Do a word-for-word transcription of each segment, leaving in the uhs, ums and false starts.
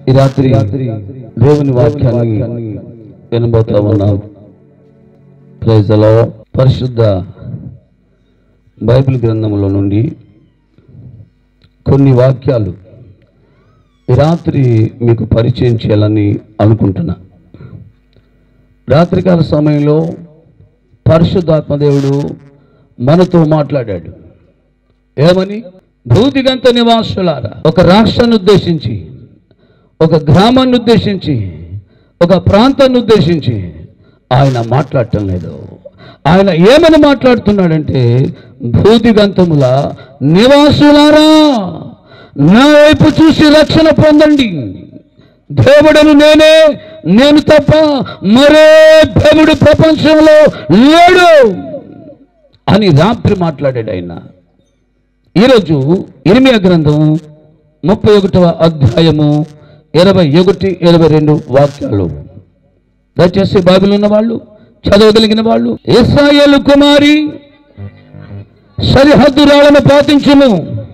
ఈ రాత్రి దేవుని వాక్యాన్ని వినబోతా ఉన్నాం. Praise the Lord. పరిశుద్ధ బైబిల్ గ్రంథంలో నుండి కొన్ని వాక్యాలు ఈ రాత్రి మీకు పరిచయం చేయాలని అనుకుంటున్నా. రాత్రికాల సమయంలో పరిశుద్ధాత్మదేవుడు మనతో మాట్లాడాడు. ఏమని? భూదిగంత నివాసులారా, ఒక రాష్ట్రాన్ని ఉద్దేశించి, ఒక గ్రామాన్ని ఉద్దేశించి, ఒక ప్రాంతాన్ని ఉద్దేశించి ఆయన మాట్లాడటం లేదు. ఆయన ఏమని మాట్లాడుతున్నాడంటే, భూదిగంతముల నివాసులారా, నా వైపు చూసి రక్షణ పొందండి. దేవుడను నేనే, నేను తప్ప మరే దేవుడు ప్రపంచంలో లేడు అని రాత్రి మాట్లాడాడు ఆయన. ఈరోజు ఇర్మియా గ్రంథం ముప్పై ఒకటవ అధ్యాయము ఇరవై ఒకటి ఇరవై రెండు వాక్యాలు. దయచేసి బైబిల్ ఉన్న వాళ్ళు, చదవగలిగిన వాళ్ళు. ఇశ్రాయేలు కుమారి, సరిహద్దు రాళ్లను పాటించుము,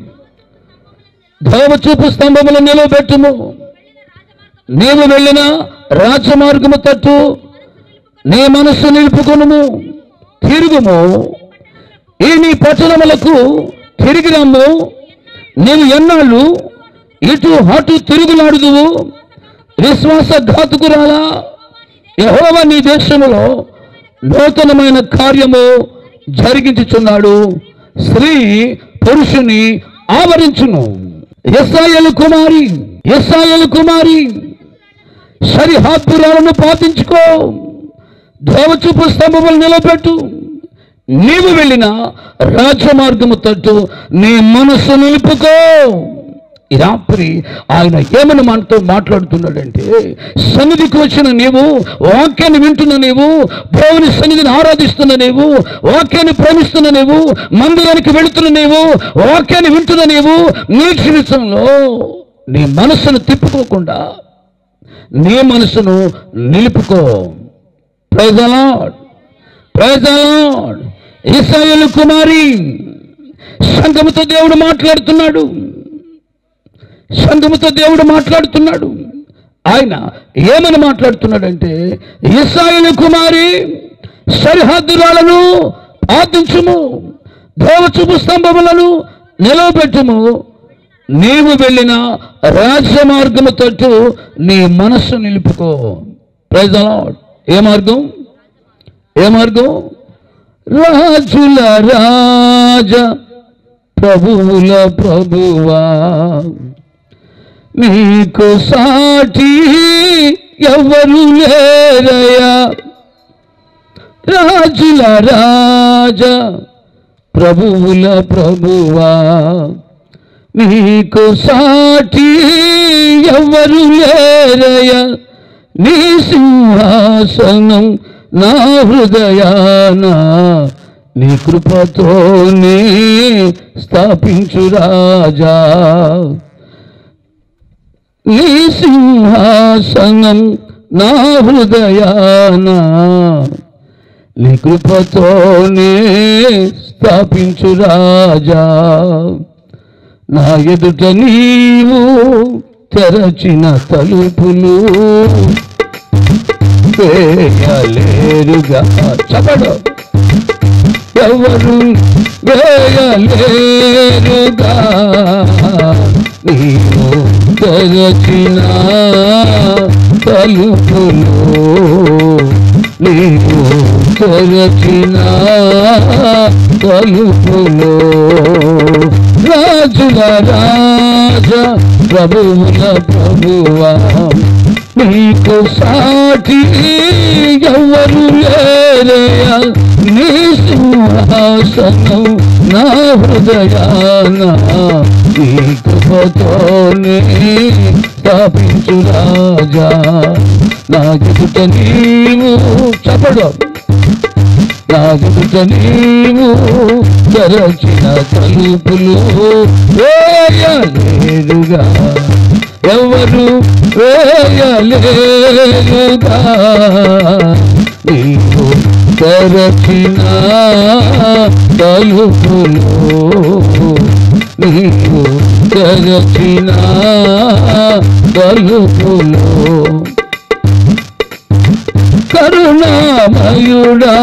దేవచూపు స్తంభములు నిలబెట్టుము, నీవు వెళ్ళిన రాజమార్గము తట్టు నీ మనస్సు నిలుపుకొనుము, తిరుగుము, ఈ నీ పట్టణములకు తిరిగి రమ్ము. నీవు ఎన్నాళ్ళు ఇటు అటు తిరుగులాడుదువు? విశ్వాసఘాతుకురాలా, యెహోవా నీ దేశంలో నూతనమైన కార్యము జరిగించుచున్నాడు. స్త్రీ పురుషుని ఆవరించును. ఇశ్రాయేలు కుమారి, ఇశ్రాయేలు కుమారి, సరిహద్దులను పాటించుకో, దేవచూపు స్తంభములు నిలబెట్టు, నీవు వెళ్ళిన రాజమార్గము తట్టు నీ మనస్సు నిలుపుకో. ఈ రాత్రి ఆయన ఏమని మనతో మాట్లాడుతున్నాడంటే, సన్నిధికి వచ్చిన నీవు, వాక్యాన్ని వింటున్న నీవు, దేవుని సన్నిధిని ఆరాధిస్తున్న నీవు, వాక్యాన్ని ప్రేమిస్తున్న నీవు, మందిరానికి వెళుతున్న నీవు, వాక్యాన్ని వింటున్న నీవు, నీ జీవితంలో నీ మనస్సును తిప్పుకోకుండా నీ మనసును నిలుపుకో. Praise the lord, praise the lord. ఇశ్రాయేలు కుమారి, సంఘముతో దేవుడు మాట్లాడుతున్నాడు, సంఘముతో దేవుడు మాట్లాడుతున్నాడు. ఆయన ఏమని మాట్లాడుతున్నాడంటే, ఇశ్రాయేలు కుమారి, సరిహద్దులను పాటించుము, దేవచూపు స్తంభములను నిలవబెట్టుము, నీవు వెళ్ళిన రాజమార్గము తట్టు నీ మనస్సు నిలుపుకో. Praise the lord. ఏ మార్గం? ఏ మార్గం? రాజుల రాజ, ప్రభువుల ప్రభువా, నీకు సాటి ఎవరు లేరయ్యా. రాజుల రాజ, ప్రభువుల ప్రభువా, నీకు సాటి ఎవరు లేరయ్యా. నీ సింహాసనం నా హృదయాన, నీ కృపతోనే స్థాపించు రాజా. నీ సింహాసనం నా హృదయాన, నీ కృపతోనే స్థాపించు రాజా. నా ఎదుట నీవు తెరచిన తలుపులు వేయలేరుగా. చెప్పడు, ఎవరు వేయలేరుగా. నీవు తెరచిన తలుపులు, నీవు తెరచిన తలుపులు. రాజుల రాజ, ప్రభువుల ప్రభువా, నీకు సాటి ఎవరు లేరయ్యా. నీ సింహాసనం నా హృదయాన, నీ కృపతోనే స్థాపించు రాజా. నా ఎదుట నీవు, చెప్పడు, నా ఎదుట నీవు తెరచిన తలుపులు వేయలేరుగా. ఎవరు వేయలేరుగా. నీవు తెరచిన తలుపులు, నీవు తెరచిన తలుపులు కరుణామయుడా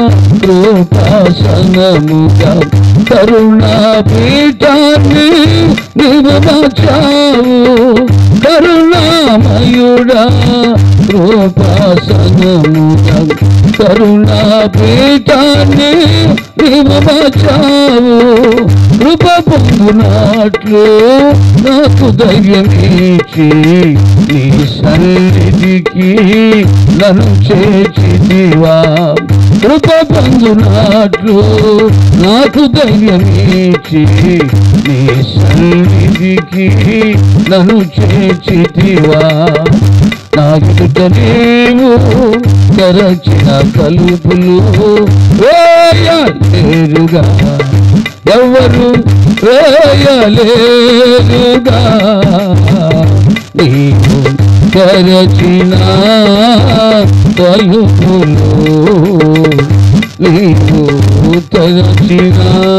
కృపాసనముగా కరుణా పీఠాన్ని నీవు మార్చావు కరుణామయుడా కృపాసనముగా కరుణా పీఠాన్ని నీవు మార్చావు కృప పొందునట్లు నాకు ధైర్యం ఇచ్చి నీ సన్నిధికి నన్ను చేర్చితివా కృప పొందునట్లు నాకు ధైర్యం ఇచ్చి నీ సన్నిధికి నన్ను చేర్చితివా నా ఎదుట నీవు తెరచిన తలుపులు వేయలేరుగా ఎవరు వేయలేరుగా నీవు తెరచిన తలుపులు నీవు తెరచిన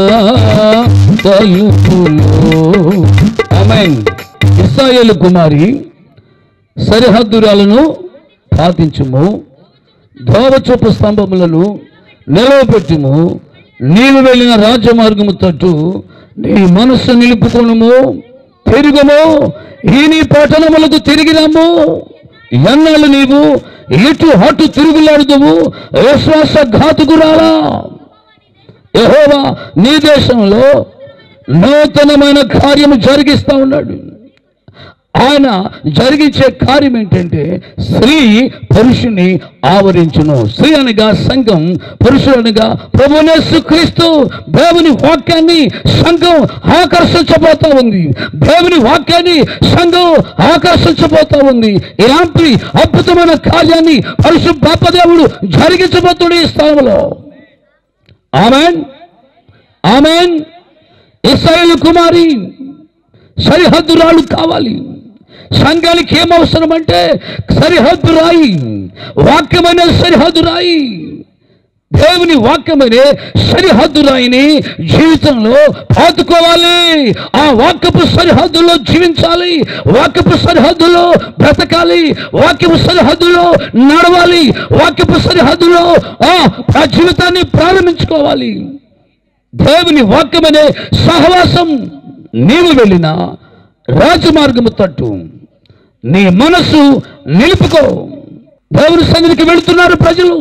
తలుపులు. ఆమేన్. ఇశ్రాయేలు కుమారి సరిహద్దురాలను పాటించుము దోవచూపు స్తంభములను నిలవబెట్టుము నీవు వెళ్ళిన రాజమార్గము తట్టు నీ మనస్సు నిలుపుకొనుము తిరుగుము ఈ నీ పట్టణములకు తిరిగిరాము ఎన్నాళ్ళు నీవు ఇటు అటు తిరుగులాడుదువు విశ్వాస ఘాతుకురాలా యెహోవా నీ దేశంలో నూతనమైన కార్యము జరిగిస్తా ఉన్నాడు. ఆయన జరిగించే కార్యం ఏంటంటే స్త్రీ పురుషుని ఆవరించును. స్త్రీ అనగా సంఘం, పురుషులనగా ప్రభువైన యేసుక్రీస్తు. దేవుని వాక్యాన్ని సంఘం ఆకర్షించబోతా ఉంది. దేవుని వాక్యాన్ని సంఘం ఆకర్షించబోతా ఉంది. ఇలాంటి అద్భుతమైన కార్యాన్ని పరిశుద్ధాత్మ దేవుడు జరిగించబోతుడు ఈ స్థలంలో. ఆమేన్ ఆమేన్. ఇశ్రాయేలు కుమారి సరిహద్దురాలు కావాలి. సంఘానికి ఏమవసరం అంటే సరిహద్దు రాయి, వాక్యమైన సరిహద్దు రాయి. దేవుని వాక్యమనే సరిహద్దు రాయిని జీవితంలో పాతుకోవాలి. ఆ వాక్యపు సరిహద్దులో జీవించాలి, వాక్యపు సరిహద్దులో బ్రతకాలి, వాక్యపు సరిహద్దులో నడవాలి, వాక్యపు సరిహద్దులో ఆ జీవితాన్ని ప్రారంభించుకోవాలి. దేవుని వాక్యమనే సహవాసం నీవు వెళ్ళిన రాజమార్గము తట్టు నీ మనసు నిలుపుకో. దేవుని సన్నిధికి వెళుతున్నారు ప్రజలు,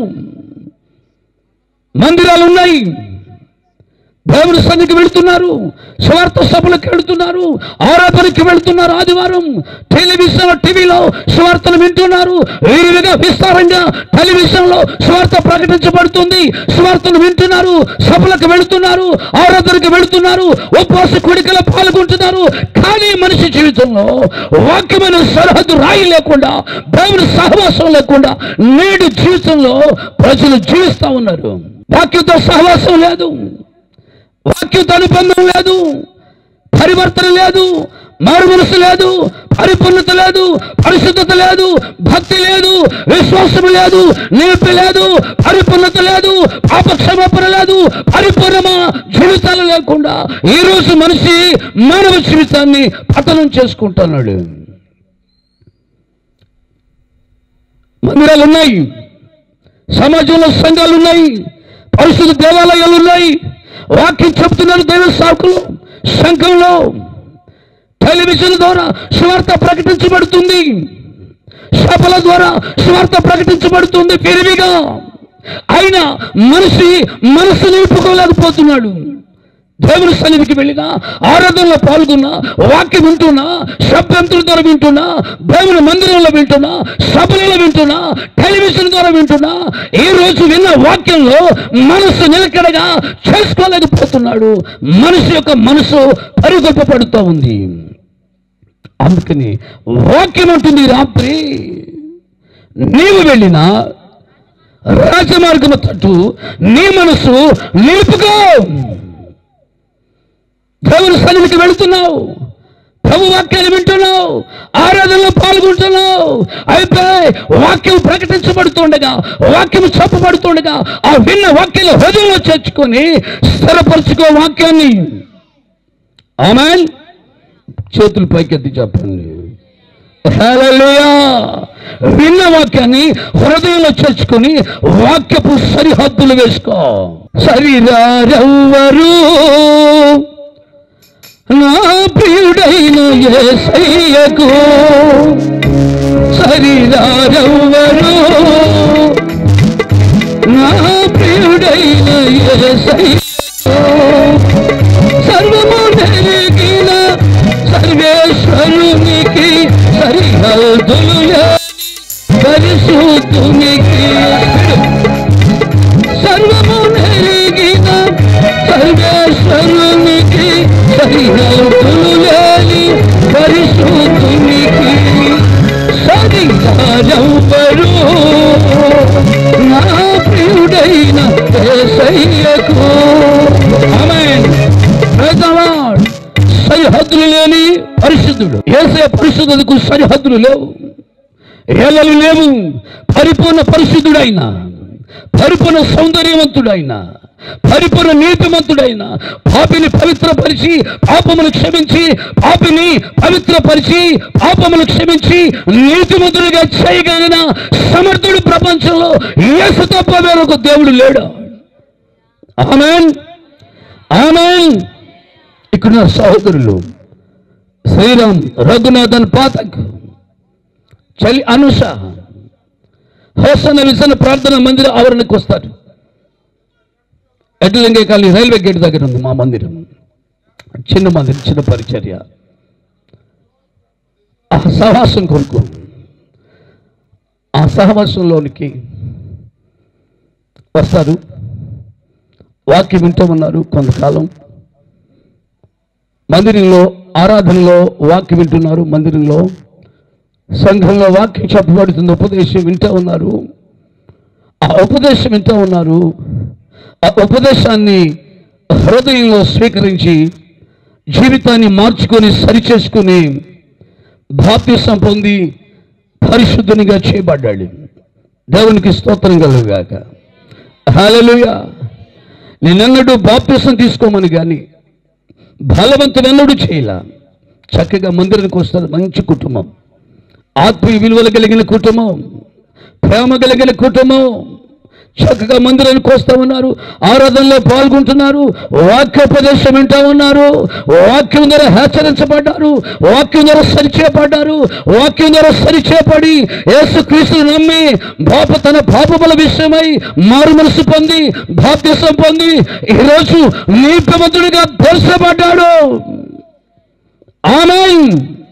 మందిరాలు ఉన్నాయి, దేవుని సన్నిధికి వెళుతున్నారు, స్వార్థ సభలకు వెళుతున్నారు, ఆరాధనకి వెళుతున్నారు. ఆదివారం టెలివిజన్ టీవీలో స్వార్థను వింటున్నారు. వీరిగా విస్తారంగా టెలివిజన్లో స్వార్థ ప్రకటించబడుతుంది. స్వార్థను వింటున్నారు, సభలకు వెళుతున్నారు, ఆరాధనకి వెళుతున్నారు, ఉపవాస కోడికలో పాల్గొంటున్నారు. కానీ మనిషి జీవితంలో వాక్యమైన సరిహద్దు రాయి లేకుండా, దేవుని సహవాసం లేకుండా నేడు జీవితంలో ప్రజలు జీవిస్తూ ఉన్నారు. వాక్యంతో సహవాసం లేదు, వాక్యంతో అనుబంధం లేదు, పరివర్తన లేదు, మారు మనసు లేదు, పరిపూర్ణత లేదు, పరిశుద్ధత లేదు, భక్తి లేదు, విశ్వాసం లేదు, నిలిపి లేదు, పరిపూర్ణత లేదు, పాపక్షమాపణ లేదు, పరిపూర్ణమా జీవితాలు లేకుండా ఈరోజు మనిషి మానవ జీవితాన్ని పతనం చేసుకుంటున్నాడు. మందిరాలు ఉన్నాయి, సమాజంలో సంఘాలు ఉన్నాయి, పరిశుద్ధ దేవాలయాలు ఉన్నాయి, వాక్యం చెప్తున్నారు దైవ సాకులు. సంఘంలో టెలివిజన్ ద్వారా సువార్త ప్రకటించబడుతుంది, సభల ద్వారా సువార్త ప్రకటించబడుతుంది విరివిగా. అయినా మనిషి మనసు నిలుపుకోలేకపోతున్నాడు. దేవుని సన్నిధికి వెళ్ళినా, ఆరాధనలో పాల్గొన్నా, వాక్యం వింటున్నా, శబ్దంతుల ద్వారా వింటున్నా, దేవుని మందిరంలో వింటున్నా, సభలలో వింటున్నా, టెలివిజన్ ద్వారా వింటున్నా, ఈ రోజు విన్న వాక్యంలో మనసు నిలకడగా చేసుకోలేకపోతున్నాడు. మనిషి యొక్క మనసు పరిగొప్పబడుతూ ఉంది. అందుకని వాక్యం ఉంటుంది, రాత్రి నీవు వెళ్ళిన రాజమార్గము తట్టు నీ మనసు నిలుపుకో. దేవుని సన్నిధికి వెళుతున్నావు, ప్రభు వాక్యాలు వింటున్నావు, ఆరాధనలో పాల్గొంటున్నావు. అయితే వాక్యం ప్రకటించబడుతుండగా, వాక్యం చెప్పబడుతుండగా ఆ విన్న వాక్యాలు హృదయంలో చేర్చుకొని స్థిరపరచుకో వాక్యాన్ని. ఆమేన్. చేతులు పైకెత్తి చెప్పండి. హల్లెలూయా. విన్న వాక్యాన్ని హృదయంలో చేర్చుకొని వాక్యపు సరిహద్దులు వేసుకో. సరిరారెవ్వరు నా ప్రియుడైన యేసయ్యకు, సరిరారెవ్వరు నా ప్రియుడైన యేసయ్యకు, సర్వము నెరిగిన సర్వేశ్వరునికి సరిహద్దులు లేని పరిశుద్ధునికి, సర్వము నెరిగిన సర్వేశ్వరునికి సరిహద్దులు లేని పరిశుద్ధునికి, సరిగారెవ్వరు నా ప్రియుడైన యేసయ్యకు. ఆమేన్. Praise the lord. సరిహద్దులు లేని పరిశుద్ధుడు. యేసయ్య పరిశుద్ధతకు సరిహద్దులు లేవు, ఏలలు లేవు. పరిపూర్ణ పరిశుద్ధుడైన, పరిపూర్ణ సౌందర్యవంతుడైన, పరిపూర్ణ నీతిమంతుడైన, పాపిని పవిత్రపరిచి పాపములు క్షమించి, పాపిని పవిత్రపరిచి పాపములు క్షమించి నీతిమంతుడిగా చేయగలిగిన సమర్థుడు ప్రపంచంలో యేసు తప్ప వేరొక దేవుడు లేడు. ఆమేన్, ఆమేన్. ఇక్కడ సహోదరులు శ్రీరామ్, రఘునాథన్ పాఠక్, చలి అనుష హోసన్న విజన ప్రార్థన మందిర ఆవరణకు వస్తారు. ఎడ్లంగే కాలి రైల్వే గేట్ దగ్గర ఉంది మా మందిరం. చిన్న మందిరం, చిన్న పరిచర్య. ఆ సహవాసం కొరకు, ఆ సహవాసంలోనికి వస్తారు. వాక్యం వింటూ ఉన్నారు. కొంతకాలం మందిరంలో ఆరాధనలో వాక్యం వింటున్నారు. మందిరంలో సంఘంలో వాక్యం చెప్పబడుతుంది. ఉపదేశం వింటూ ఉన్నారు. ఆ ఉపదేశం వింటూ ఉన్నారు. ఆ ఉపదేశాన్ని హృదయంలో స్వీకరించి జీవితాన్ని మార్చుకొని సరిచేసుకుని బాప్తిసం పొంది పరిశుద్ధునిగా చేయబడ్డాడు. దేవునికి స్తోత్రం కలుగుగాక. హల్లెలూయా. నేనెన్నడూ బాప్తిసం తీసుకోమని కానీ బలవంతుడెన్నడూ చేయలా. చక్కగా మందిరానికి వస్తారు. మంచి కుటుంబం, ఆత్మీయ విలువలు కలిగిన కుటుంబం, ప్రేమ కలిగిన కుటుంబం. చక్కగా మందిరానికి వస్తూ ఉన్నారు. ఆరాధనలో పాల్గొంటున్నారు. వాక్యోపదేశం వింటూ ఉన్నారు. వాక్యం ద్వారా హెచ్చరించబడ్డారు. వాక్యం ద్వారా సరిచేయబడ్డారు. వాక్యం ద్వారా సరిచేయబడి యేసుక్రీస్తును నమ్మి పాప తన పాపముల విషయమై మారు మనసు పొంది బాప్తిసం పొంది ఈరోజు నీతిమంతుడిగా తీర్చబడ్డాడు. ఆమేన్.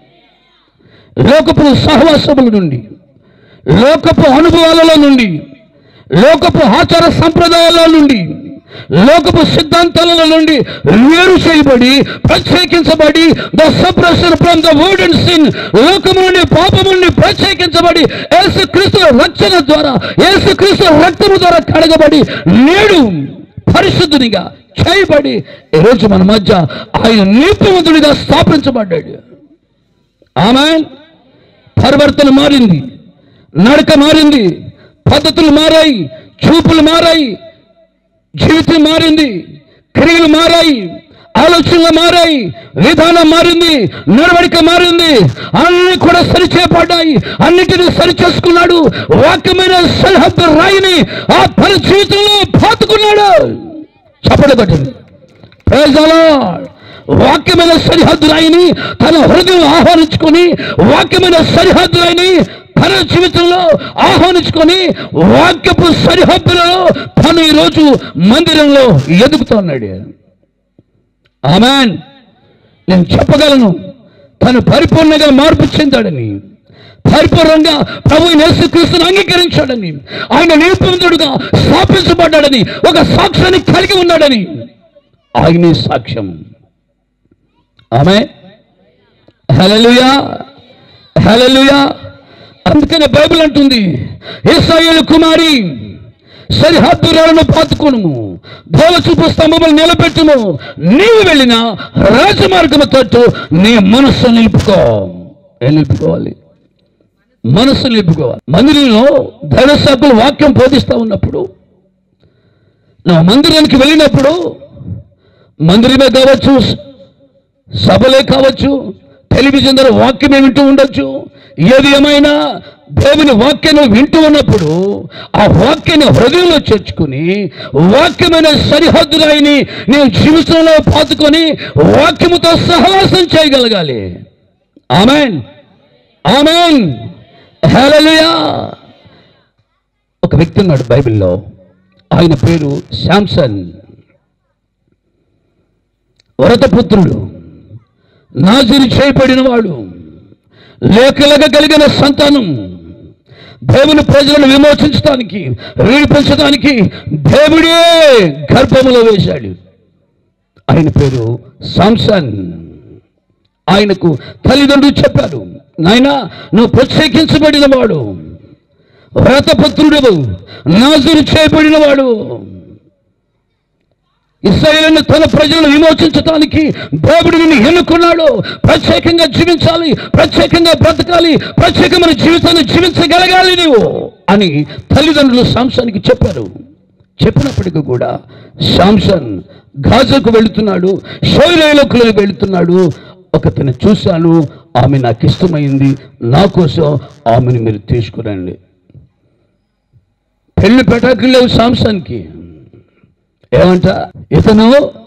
లోకపు సహవాసముల నుండి, లోకపు అనుభవాలలో నుండి, లోకపు ఆచార సంప్రదాయాల నుండి, లోకపు సిద్ధాంతాల నుండి వేరు చేయబడి ప్రత్యేకించబడి the separation from the word and sin, లోకము నుండి పాపము నుండి ప్రత్యేకించబడి యేసుక్రీస్తు రక్షణ ద్వారా, యేసుక్రీస్తు రక్తము ద్వారా కడగబడి నేడు పరిశుద్ధునిగా చేయబడి ఈరోజు మన మధ్య ఆయన నీతిమంతుడిగా స్థాపించబడ్డాడు. ఆమేన్. పరివర్తన మారింది, నడక మారింది, పద్ధతులు మారాయి, చూపులు మారాయి, జీవితం మారింది, క్రియలు మారాయి, ఆలోచనలు మారాయి, విధానం మారింది, నడవడిక మారింది. అన్ని కూడా సరిచేయబడ్డాయి. అన్నిటినీ సరిచేసుకున్నాడు. వాక్యమైన సరిహద్దు రాయిని ఆ తన జీవితంలో పాతుకున్నాడు. చెప్పడబట్టింది. Praise the lord. వాక్యమైన సరిహద్దు రాయిని తన హృదయం ఆహ్వానించుకొని, వాక్యమైన సరిహద్దు రాయిని తన జీవితంలో ఆహ్వానించుకొని వాక్యపు సరిహద్దులలో తను ఈరోజు మందిరంలో ఎదుగుతున్నాడు. ఆమేన్. నేను చెప్పగలను, తను పరిపూర్ణంగా మార్పు చెందాడని, పరిపూర్ణంగా ప్రభు యేసుక్రీస్తును అంగీకరించాడని, ఆయన నీతిమంతుడుగా స్థాపించబడ్డాడని, ఒక సాక్ష్యాన్ని కలిగి ఉన్నాడని. ఆయన సాక్ష్యం. ఆమేన్. హల్లెలూయా, హల్లెలూయా. అందుకనే బైబిల్ అంటుంది, ఇశ్రాయేలు కుమారి సరిహద్దులను పాతుకొనుము, దేవచూపు స్తంభములు నిలబెట్టుము, నీవు వెళ్ళిన రాజమార్గము తట్టు నీ మనస్సు నిలుపుకో. ఏం నిలుపుకోవాలి? మనస్సు నిలుపుకోవాలి. మందిరంలో దైవసేవకులు వాక్యం బోధిస్తూ ఉన్నప్పుడు, నా మందిరానికి వెళ్ళినప్పుడు, మందిరమే కావచ్చు, సభలే కావచ్చు, టెలివిజన్ ద్వారా వాక్యమే వింటూ ఉండొచ్చు. ఏది ఏమైనా దేవుని వాక్యాన్ని వింటూ ఉన్నప్పుడు ఆ వాక్యాన్ని హృదయంలో చేర్చుకుని వాక్యమైన సరిహద్దులైని నేను జీవితంలో పాతుకొని వాక్యముతో సహవాసం చేయగలగాలి. ఆమేన్, ఆమేన్, హల్లెలూయా. ఒక వ్యక్తి ఉన్నాడు బైబిల్లో, ఆయన పేరు శాంసన్. వరదపుత్రుడు, నాజీరు చేయబడిన వాడు, లేఖలుగా కలిగిన సంతానం. దేవుని ప్రజలను విమోచించడానికి, విడిపించడానికి దేవుడే గర్భములో వేశాడు. ఆయన పేరు శాంసన్. ఆయనకు తల్లిదండ్రులు చెప్పారు, నాయనా నువ్వు ప్రత్యేకించబడిన వాడు, వ్రతపుత్రుడు, నాజీరు చేయబడిన వాడు, ఇశ్రాయేలును తన ప్రజలను విమోచించడానికి దేవుడు నిన్ను ఎన్నుకున్నాడు. ప్రత్యేకంగా జీవించాలి, ప్రత్యేకంగా బ్రతకాలి, ప్రత్యేకమైన జీవితాన్ని జీవించగలగాలి నీవు అని తల్లిదండ్రులు శాంసన్కి చెప్పారు. చెప్పినప్పటికీ కూడా శాంసన్ గాజాకు వెళుతున్నాడు, షోయిలోకులకు వెళుతున్నాడు. ఒకతను చూశాను, ఆమె నాకు ఇష్టమైంది, నా కోసం ఆమెను మీరు తీసుకురండి. పెళ్లి పెటాకులు లేవు శాంసన్కి. ఏమంట, ఇతను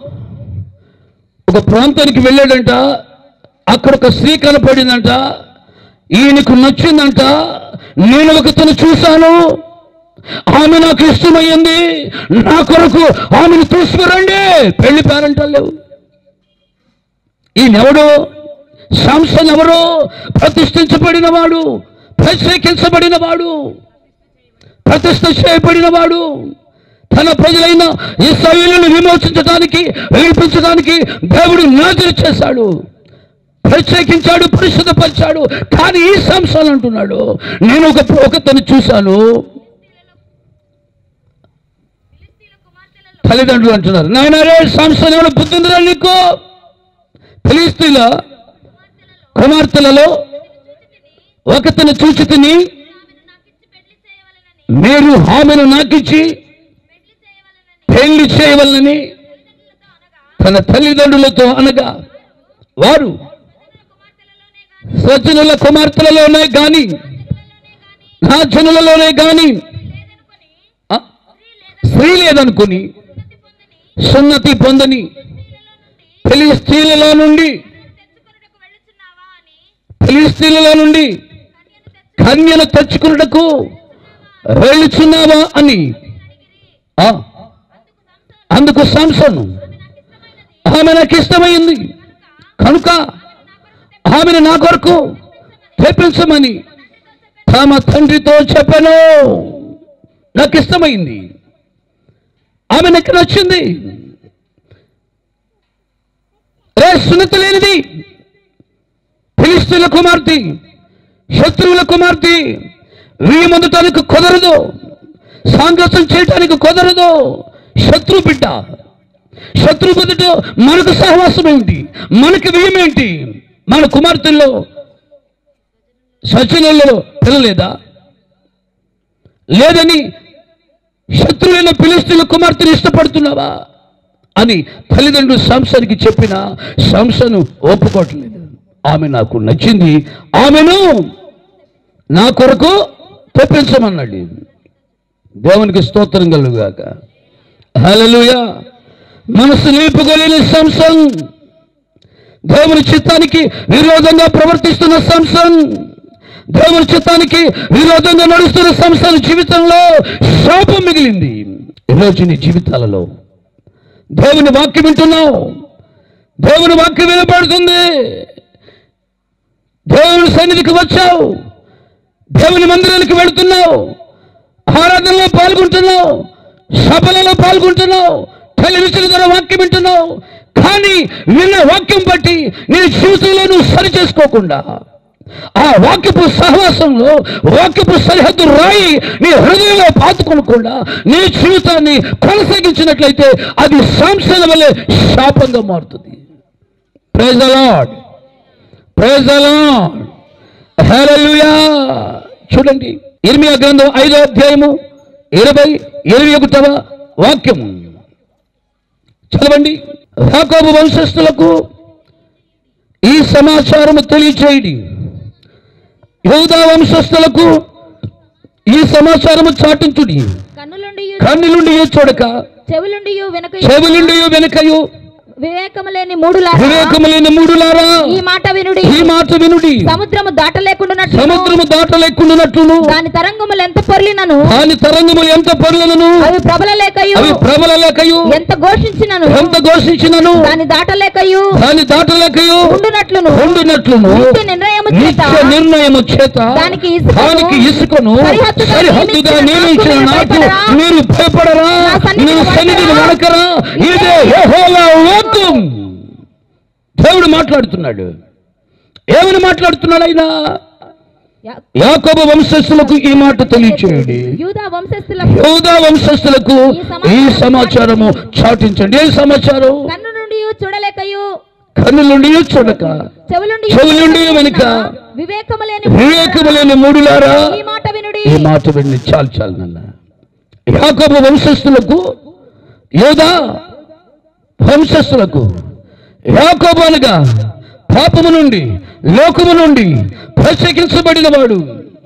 ఒక ప్రాంతానికి వెళ్ళాడంట, అక్కడ ఒక స్త్రీ కనపడిందంట, ఈయనకు నచ్చిందంట. నేను ఒకతను చూశాను, ఆమె నాకు ఇష్టమయ్యింది, నా కొరకు ఆమెను తీసుకురండి. పెళ్లి పేరంటాలు లేవు. ఈయనెవడు? శాంసన్ ఎవరు? ప్రతిష్ఠించబడిన వాడు, ప్రత్యేకించబడిన వాడు, ప్రతిష్ఠ చేయబడిన వాడు. తన ప్రజలైన ఇశ్రాయేలును విమోచించడానికి, విడిపించడానికి దేవుడు నాజీరు చేశాడు, ప్రత్యేకించాడు, పరిశుద్ధపరిచాడు. కానీ ఈ శాంసన్ అంటున్నాడు, నేను ఒక ఒకతను చూశాను. తల్లిదండ్రులు అంటున్నారు, నాయనా రే శాంసన్ ఎవరు? బుద్ధి ఉందిరా నీకు? ఫిలిష్తీయుల కుమార్తెలలో ఒకతను చూచి తిని మీరు ఆమెను నాకిచ్చి పెళ్లి చేయవలనని తన తల్లిదండ్రులతో అనగా, వారు స్వజనుల కుమార్తెలలోనే గాని నా జనులలోనే గాని స్త్రీ లేదనుకుని సున్నతి పొందని ఫిలిష్తీయులలో నుండి ఫిలిష్తీయులలో నుండి కన్యను తెచ్చుకున్నటకు వెళ్ళుచున్నావా అని. అందుకు శాంసన్, ఆమె నాకు ఇష్టమైంది కనుక ఆమెను నా కొరకు తెప్పించమని తమ తండ్రితో చెప్పాను. నాకు ఇష్టమైంది, ఆమె నాకు నచ్చింది. రే సున్నతి లేనిది, ఫిలిష్తీయుల కుమార్తె, శత్రువుల కుమార్తె, వీరి పొందటానికి కుదరదు, సాంగత్యం చేయటానికి కుదరదు. శత్రు బిడ్డ, శత్రు బిడ్డతో మనకు సహవాసం ఏంటి, మనకి వ్యయమేంటి? మన కుమార్తెల్లో సచనుల్లో పిల్లలేదా? లేదని శత్రువైన ఫిలిష్తీయుల కుమార్తెను ఇష్టపడుతున్నావా అని తల్లిదండ్రులు శాంసన్కి చెప్పిన శాంసన్ ఒప్పుకోవట్లేదు. ఆమె నాకు నచ్చింది, ఆమెను నా కొరకు తెప్పించమన్నాడు. దేవునికి స్తోత్రం కలుగుగాక. హల్లెలూయా. మనసు నిలుపుకోలేని శాంసన్, దేవుని చిత్తానికి విరోధంగా ప్రవర్తిస్తున్న శాంసన్, దేవుని చిత్తానికి విరోధంగా నడుస్తున్న శాంసన్ జీవితంలో శాపం మిగిలింది. ఈరోజు నీ జీవితాలలో దేవుని వాక్యం వింటున్నావు, దేవుని వాక్యం వినపడుతుంది, దేవుని సన్నిధికి వచ్చావు, దేవుని మందిరానికి వెళుతున్నావు, ఆరాధనలో పాల్గొంటున్నావు, సభలలో పాల్గొంటున్నావు, టెలివిజన్ ద్వారా వాక్యం వింటున్నావు. కానీ విన్న వాక్యం బట్టి నీ జీవితంలో నువ్వు సరి చేసుకోకుండా ఆ వాక్యపు సహవాసంలో వాక్యపు సరిహద్దు రాయి నీ హృదయంలో పాతుకొనకుండా నీ జీవితాన్ని కొనసాగించినట్లయితే అది శాంసన్ వలె శాపంగా మారుతుంది. Praise the lord, praise the lord, హల్లెలూయా. చూడండి, ఇర్మియా గ్రంథం ఐదో అధ్యాయము ఇరవై ఇరవై ఒకటవ వాక్యం చదవండి. యాకోబు వంశస్థులకు ఈ సమాచారము తెలియచేయండి. యూదా వంశస్థులకు ఈ సమాచారము చాటించుడి. కన్నులుండి చూడక, చెవులుండి వెనకయు వివేకములేని మూడులారా, వివేకములేని మూడులారా, ఈ మాట వినుడి, ఈ మాట వినుడి. సముద్రము దాటలేకుండానట్లు, సముద్రము దాటలేకుండానట్లు, దాని తరంగములు ఎంత పొర్లినను, దాని తరంగములు ఎంత పొర్లినను, అవి ప్రబలలేకయు, అవి ప్రబలలేకయు, ఎంత ఘోషించినను, ఎంత ఘోషించినను, దాని దాటలేకయు, దాని దాటలేకయు ఉండునట్లును, ఉండునట్లును, నిత్య నిర్ణయము చేత, నిత్య నిర్ణయము చేత, దానికి దానికి ఇసుకను సరిహద్దుగా నియమించిన నాకు మీరు భయపడరా, నీ సన్నిధిని వణకరా? ఇదే యెహోవా వాక్కు. దేవుడు మాట్లాడుతున్నాడు. ఏమని మాట్లాడుతున్నాడు ఆయన? యాకోబు వంశస్థులకు ఈ మాట తెలియచేయండి. యూదా వంశస్థులకు ఈ సమాచారము చాటించండి. ఏ సమాచారం? కన్ను నుండి చూడలేకయు, కన్నులుండి చూడక, చెవులుండి వెనుక, వివేకములేని మూడులారా, ఈ మాట వినుడి. ఈ మాట విని చాలు చాలు నాన్న. యాకోబు వంశస్థులకు, యూదా వంశస్థులకు, యాకోబు అనగా పాపము నుండి, లోకము నుండి ప్రత్యేకించబడిన వాడు,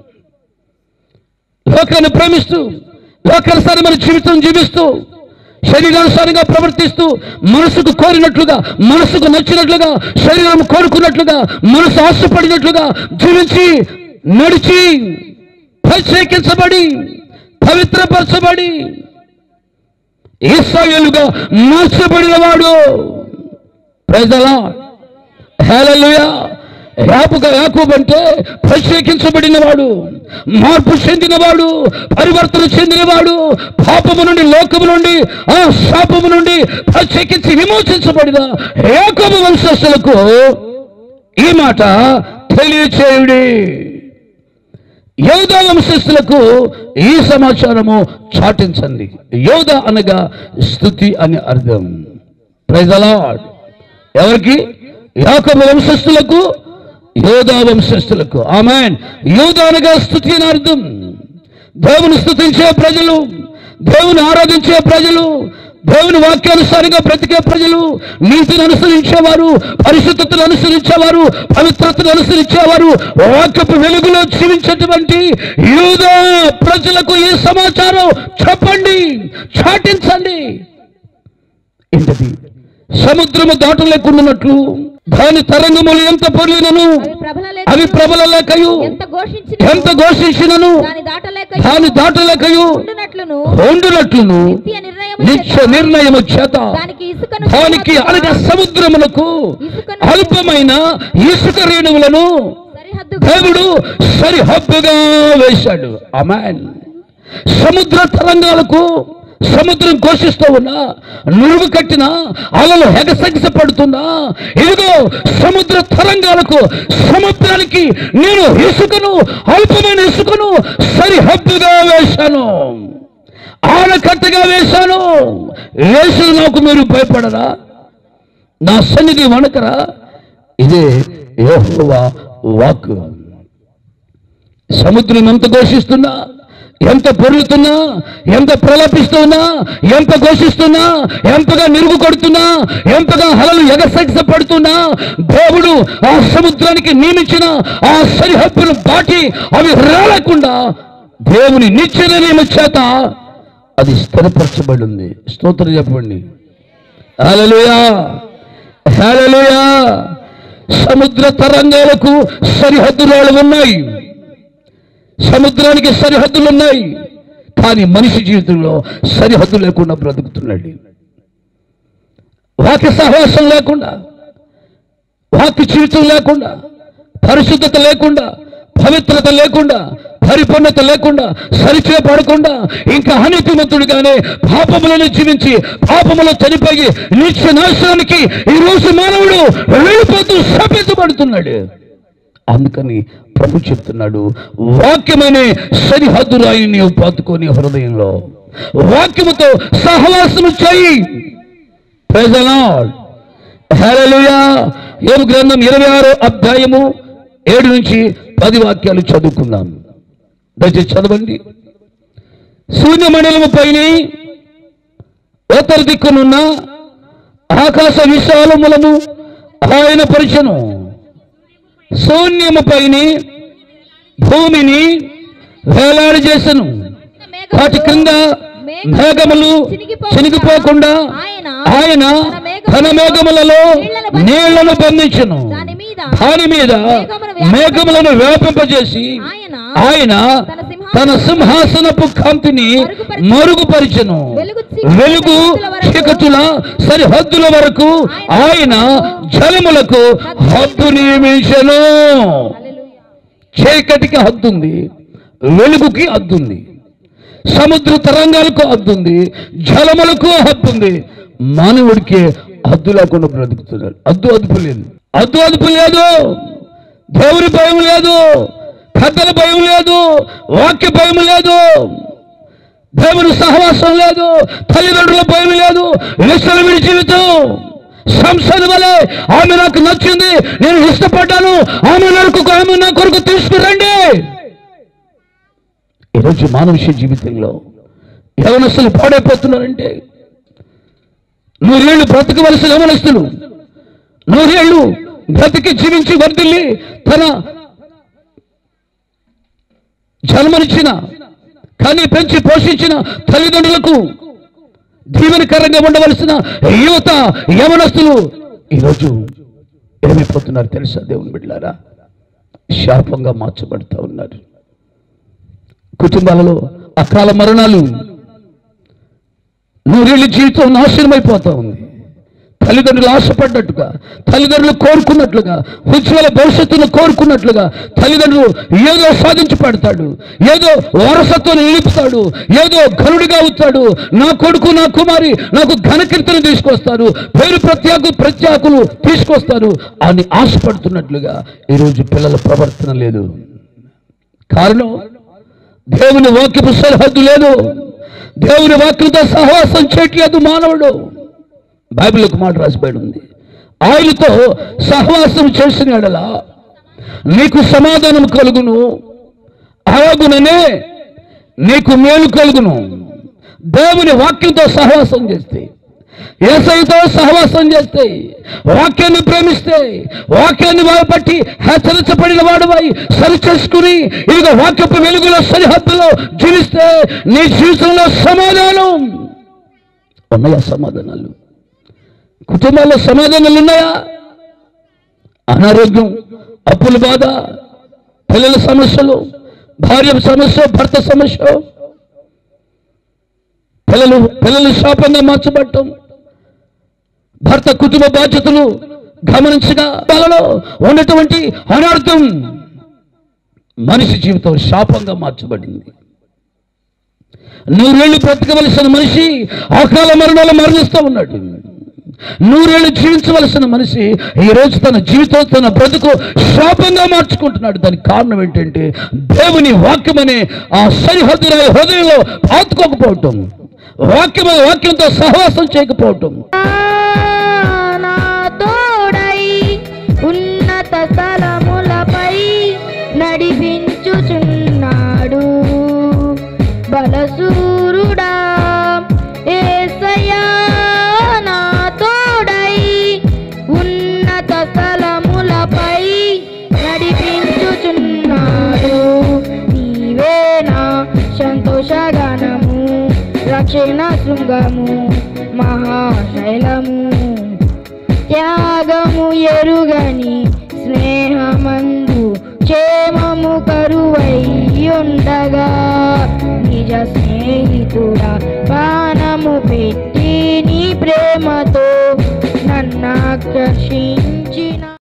లోకాన్ని ప్రేమిస్తూ లోకానుసారమైన జీవితం జీవిస్తూ శరీరానుసారంగా ప్రవర్తిస్తూ మనసుకు కోరినట్లుగా, మనసుకు నచ్చినట్లుగా, శరీరం కోరుకున్నట్లుగా, మనసు ఆశపడినట్లుగా జీవించి నడిచి ప్రత్యేకించబడి పవిత్రపరచబడి ఇశ్రాయేలుగా మార్చబడిన వాడు. ప్రైజ్ ది లార్డ్, హల్లెలూయా. యాపుగా యాకోబు అంటే ప్రత్యేకించబడిన వాడు, మార్పు చెందినవాడు, పరివర్తన చెందినవాడు, పాపము నుండి, లోకము నుండి, ఆ శాపము నుండి ప్రత్యేకించి విమోచించబడిన యాకోబు వంశస్థులకు ఈ మాట తెలియచేయుడి. యూదా వంశస్థులకు ఈ సమాచారము చాటించండి. యూదా అనగా స్తుతి అని అర్థం. Praise the lord. ఎవరికి? యాకోబు వంశస్థులకు, యూదా వంశస్థులకు. ఆమేన్. యూదా అనగా స్తుతి అని అర్థం. దేవుని స్తుతించే ప్రజలు, దేవుని ఆరాధించే ప్రజలు, దేవుని వాక్యానుసారంగా బ్రతికే ప్రజలు, నీతిని అనుసరించేవారు, పరిశుద్ధతను అనుసరించేవారు, పవిత్రతను అనుసరించేవారు, వాక్యపు వెలుగులో జీవించేటువంటి యూదా ప్రజలకు ఈ సమాచారం చెప్పండి, చాటించండి. ఏంటది? సముద్రము దాటలేకుండానట్లు, దాని తరంగములు ఎంత పొర్లినను, అవి ప్రబలలేకయు, ఎంత ఘోషించినను, దాని దాటలేకయు ఉండునట్లును, నిత్య నిర్ణయము చేత, దానికి అనగా సముద్రములకు అల్పమైన ఇసుక రేణువులను దేవుడు సరిహద్దుగా వేశాడు. ఆమేన్. సముద్ర తరంగాలకు, సముద్రం ఘోషిస్తూ ఉన్నా, నురుగు కట్టిన అలలు ఎగసెగస పడుతున్నా, ఇదిగో సముద్ర తరంగాలకు, సముద్రానికి నేను ఇసుకను, అల్పమైన ఇసుకను సరిహద్దుగా వేశాను, ఆనకట్టగా వేశాను. వేసిన నాకు మీరు భయపడరా? నా సన్నిధి వణకరా? ఇదే యెహోవా వాక్కు. సముద్రం ఎంత ఘోషిస్తున్నా, ఎంత పొర్లుతున్నా, ఎంత ప్రలాపిస్తున్నా, ఎంత ఘోషిస్తున్నా, ఎంతగా నిరుగు కొడుతున్నా, ఎంతగా హలలు ఎగసెగస పడుతున్నా, దేవుడు ఆ సముద్రానికి నియమించిన ఆ సరిహద్దును దాటి అవి రాలేకుండా దేవుని నిత్య నిర్ణయం చేత అది స్థిరపరచబడి ఉంది. స్తోత్రం చెప్పండి. హల్లెలూయా, హల్లెలూయా. సముద్ర తరంగాలకు సరిహద్దులు ఉన్నాయి, సముద్రానికి సరిహద్దులు ఉన్నాయి. కానీ మనిషి జీవితంలో సరిహద్దు లేకుండా బ్రతుకుతున్నాడు. వాక్య సహవాసం లేకుండా, వాక్య జీవితం లేకుండా, పరిశుద్ధత లేకుండా, పవిత్రత లేకుండా, పరిపూర్ణత లేకుండా, సరిచేపడకుండా ఇంకా అనితిమంతుడిగానే పాపములను జీవించి పాపములో చనిపోయి నిత్య నాశనానికి ఈరోజు మానవుడు వెళ్ళిపోతూ శపించబడుతున్నాడు. అందుకని ప్రభు చెప్తున్నాడు, వాక్యమనే సరిహద్దురాయి నీవు పాతుకొని హృదయంలో వాక్యముతో సహవాసము చేయి. ప్రైజ్ ది లార్డ్, హల్లెలూయా. యోబు గ్రంథం ఇరవై ఆరో అధ్యాయము ఏడు నుంచి పది వాక్యాలు చదువుకుందాం. దయచేసి చదవండి. శూన్యమండలము పైన ఉత్తర దిక్కునున్న ఆకాశ విశాలములను ఆయన పరిచను, శూన్యముపైని భూమిని వేలాడి చేసెను. వాటి క్రింద మేఘములు చినిగిపోకుండా ఆయన తన మేఘములలో నీళ్లను బంధించును. దాని మీద మేఘములను వ్యాపింపజేసి ఆయన తన సింహాసనపు కాంతిని మరుగుపరిచెను. వెలుగు చీకటుల సరిహద్దుల వరకు ఆయన జలములకు హద్దు నియమించెను. చీకటికి హద్దుంది, వెలుగుకి హద్దుంది, సముద్ర తరంగాలకు హద్దుంది, జలములకు హద్దుంది. మానవుడికి హద్దు లేకుండా బ్రతుకుతున్నాడు. హద్దు అదుపు లేదు, హద్దు అదుపు లేదు. దేవుని భయం లేదు, పెద్దల భయం లేదు, వాక్య భయం లేదు, దేవుని సహవాసం లేదు, తల్లిదండ్రుల భయం లేదు. విచ్చలవిడి జీవితం. సంసద వలె ఆమె నాకు నచ్చింది, నేను ఇష్టపడ్డాను, ఆమె నాకు ఆమె నా కొరకు తీసుకురండి. ఈరోజు మానవ జీవితంలో యవనస్తులు పాడైపోతున్నారంటే, నూరేళ్లు బ్రతకవలసిన యవనస్తులు నూరేళ్లు బ్రతికి జీవించి వర్ధిల్లి తన జన్మనిచ్చిన కానీ పెంచి పోషించిన తల్లిదండ్రులకు దీవెనకరంగా ఉండవలసిన యువత యవనస్తులు ఈరోజు ఏమైపోతున్నారు తెలుసా? దేవుని బిడ్డలారా, శాపంగా మార్చబడుతూ ఉన్నారు. కుటుంబాలలో అకాల మరణాలు, నూరేళ్ళ జీవితం నాశనమైపోతా ఉంది. తల్లిదండ్రులు ఆశపడ్డట్టుగా, తల్లిదండ్రులు కోరుకున్నట్లుగా, ఉజ్వల భవిష్యత్తును కోరుకున్నట్లుగా తల్లిదండ్రులు ఏదో సాధించి పెడతాడు, ఏదో వారసత్వం నిలుపుతాడు, ఏదో ఘనుడిగా అవుతాడు. నా కొడుకు నా కుమారి నాకు ఘనకీర్తన తీసుకొస్తారు, పేరు ప్రత్యేక ప్రత్యేకులు తీసుకొస్తారు అని ఆశపడుతున్నట్లుగా ఈరోజు పిల్లల ప్రవర్తన లేదు. కారణం దేవుని వాక్యపు సరిహద్దు లేదు, దేవుని వాక్యంతో సహవాసం చేయట్లేదు మానవుడు. బైబిల్కి మాట రాసిబడి ఉంది, ఆయనతో సహవాసం చేసిన యెడల నీకు సమాధానం కలుగును, అలాగుననే నీకు మేలు కలుగును. దేవుని వాక్యంతో సహవాసం చేస్తే, యేసయ్యతో సహవాసం చేస్తే, వాక్యాన్ని ప్రేమిస్తే, వాక్యాన్ని బట్టి హెచ్చరించబడిన వాడువై సరి చేసుకుని ఇదిగో వాక్యపు వెలుగులో సరిహద్దులో జీవిస్తే నీ జీవితంలో సమాధానం ఉన్నాయా? సమాధానాలు కుటుంబాల్లో సమాధానాలు ఉన్నాయా? అనారోగ్యం, అప్పుల బాధ, పిల్లల సమస్యలు, భార్య సమస్య, భర్త సమస్య, పిల్లలు పిల్లలు శాపంగా మార్చబడటం, భర్త కుటుంబ బాధ్యతలు గమనించగా వాళ్ళలో ఉన్నటువంటి అనార్థం, మనిషి జీవితం శాపంగా మార్చబడింది. నూరేళ్లు బ్రతకవలసిన మనిషి అకాల మరణాలు మరణిస్తూ ఉన్నాడు. నూరేళ్లు జీవించవలసిన మనిషి ఈరోజు తన జీవితం, తన బ్రతుకు శాపంగా మార్చుకుంటున్నాడు. దానికి కారణం ఏంటంటే దేవుని వాక్యం అనే ఆ సరిహద్దు హృదయంలో పాతుకోకపోవటం, వాక్యం వాక్యంతో సహవాసం చేయకపోవటం. ఉన్నత స్థలములపై నడిపించుచున్నాడు బలసూరుడా యేసయ్యా, నా తోడై ఉన్నత స్థలములపై నడిపించుచున్నాడు. నీవే నా సంతోషగానము, రక్షణ శృంగము, మహాశైలము, త్యాగము ఎరుగని స్నేహమందు క్షేమము కరువై ఉండగా నిజ స్నేహితుడా ప్రాణము పెట్టి నీ ప్రేమతో నన్ను ఆకర్షించిన